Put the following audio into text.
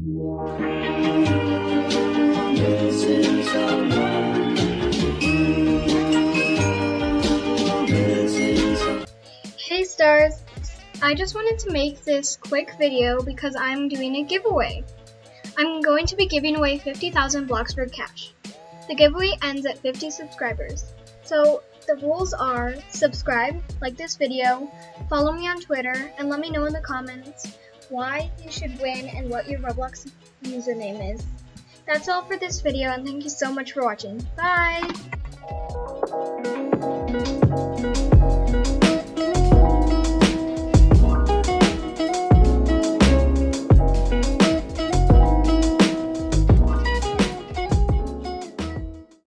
Hey stars! I just wanted to make this quick video because I'm doing a giveaway. I'm going to be giving away 50,000 Bloxburg Cash. The giveaway ends at 50 subscribers. So the rules are subscribe, like this video, follow me on Twitter, and let me know in the comments why you should win and what your Roblox username is. That's all for this video, and thank you so much for watching. Bye!